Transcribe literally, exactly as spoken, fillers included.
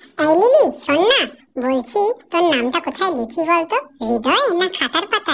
এই লিলি, শোন না, বলছি তোর নামটা কোথায় লিখি বলতো, হৃদয় না খাতার পাতায়?